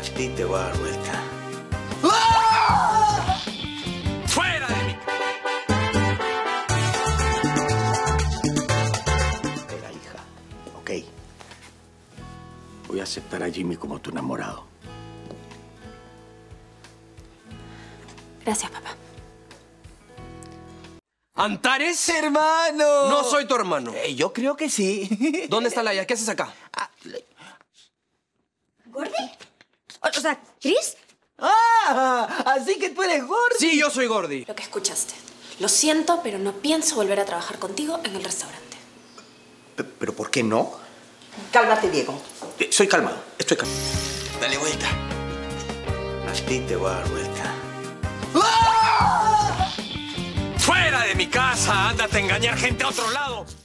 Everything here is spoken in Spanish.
A ti te va a dar vuelta. ¡Ah! ¡Fuera de mí! Espera, hija. Ok. Voy a aceptar a Jimmy como tu enamorado. Gracias, papá. ¿Antares? ¡Hermano! No soy tu hermano. Yo creo que sí. ¿Dónde está Laia? ¿Qué haces acá? ¿Gordy? O sea, ¿Chris? ¡Ah! Así que tú eres gordo. Sí, yo soy Gordy. Lo que escuchaste. Lo siento, pero no pienso volver a trabajar contigo en el restaurante. ¿Pero por qué no? Cálmate, Diego. Soy calmado. Estoy calmado. Dale vuelta. A ti te va a dar vuelta. ¡Fuera de mi casa! ¡Ándate a engañar gente a otro lado!